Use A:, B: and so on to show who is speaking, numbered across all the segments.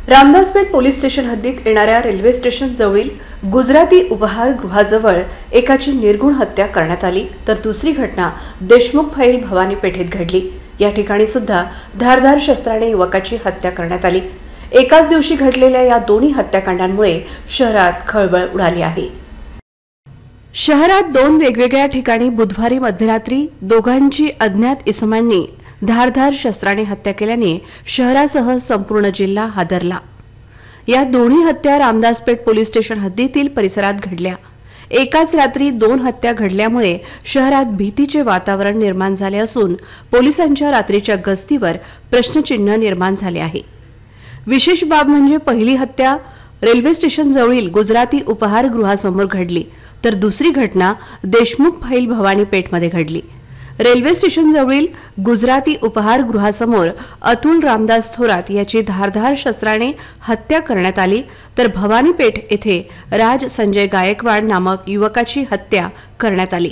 A: Ramdaspeth police station हद्दीत येणाऱ्या railway station जवळील गुजराती उपहार गृहाजवळ एकाची निर्घुण हत्या करण्यात आली, तर दुसरी घटना देशमुख फैल भवानी पेठेत घडली। या ठिकाणी सुद्धा धारदार शस्त्राने युवकाची हत्या करण्यात आली। एकाच दिवशी घडलेल्या या दोन्ही हत्याकांडांमुळे शहरात खळबळ उडाली आहे। शहरात दोन वेगवेगळ्या ठिकाणी बुधवारी मध्यरात्री दोघांची अज्ञात इसमांनी धारदार शस्त्राने हत्या केल्याने शहरासह संपूर्ण जिल्हा हादरला। या दोन्ही हत्या रामदासपेठ पोलीस स्टेशन हद्दीतील परिसरात घडल्या। एकाच रात्री दोन हत्या घडल्यामुळे शहरात भीतीचे वातावरण निर्माण झाले असून पोलिसांच्या रात्रीच्या गस्तीवर प्रश्नचिन्ह निर्माण झाले आहे। विशेष बाब म्हणजे पहिली हत्या रेल्वे स्टेशन जवळील गुजराती उपहार गृहासमोर घडली, तर दुसरी घटना देशमुख फैल भवानी पेठमध्ये घडली। रेल्वे स्टेशन जवळील गुजराती उपहार गृहासमोर अतुल रामदास थोरात याची धारदार शस्त्राने हत्या करण्यात आली, तर भवानी पेठ येथे राज संजय गायकवाड नामक युवकाची हत्या करण्यात आली।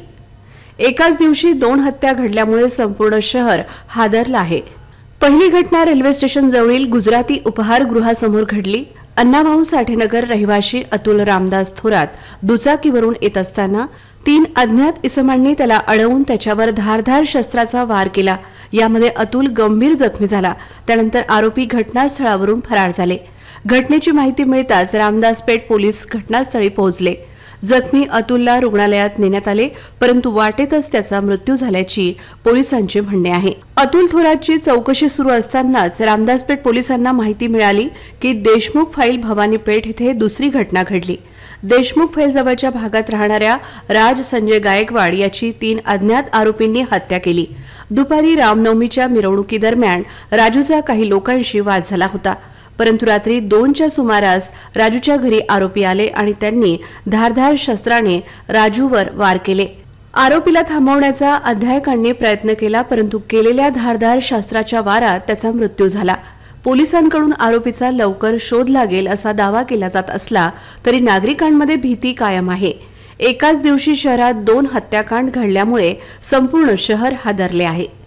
A: एकाच दिवशी दोन हत्या घडल्यामुळे संपूर्ण शहर हादरलं आहे। पहिली घटना रेल्वे स्टेशन जवळील गुजराती उपहार गृहासमोर घडली। अण्णाभाऊ साठेनगर रहिवाशी अतुल रामदास थोरात दुचाकीवरून येत असताना तीन अज्ञात इसमांनी त्याला अडवून त्याच्यावर धारदार शस्त्राचा वार केला। यामध्ये अतुल गंभीर जखमी झाला। त्यानंतर आरोपी घटनास्थळावरून फरार झाले। घटनेची माहिती मिळताच रामदासपेठ पोलीस घटनास्थळी पोहोचले। जखमी अतुलला रुग्णालयात नेण्यात आले, परंतु वाटेतच त्याचा मृत्यू झाल्याची पोलिसांचे म्हणणे आहे। अतुल थोरातची चौकशी सुरू असतानाच रामदासपेठ पोलिसांना माहिती मिळाली की देशमुख फैल भवानी पेठ येथे दुसरी घटना घडली। देशमुख फैल जवळच्या भागात राहणाऱ्या राज संजय गायकवाड याची तीन अज्ञात आरोपींनी हत्या केली। दुपारी रामनवमीच्या मिरवणुकीदरम्यान राजूचा काही लोकांशी वाद झाला होता, परंतु रात्री 2च्या सुमारास राजूच्या घरी आरोपी आले आणि त्यांनी धारदार शस्त्राने राजूवर वार केले। आरोपीला थांबवण्याचा अध्यायकांनी प्रयत्न केला, परंतु केलेल्या धारदार शस्त्राच्या वारात त्याचा मृत्यू झाला। पोलिसांकडून आरोपीचा लवकर शोध लागेल असा दावा केला जात असला तरी नागरिकांमध्ये भीती कायम आहे। एकाच दिवशी शहरात दोन हत्याकांड घडल्यामुळे संपूर्ण शहर हादरले आहे।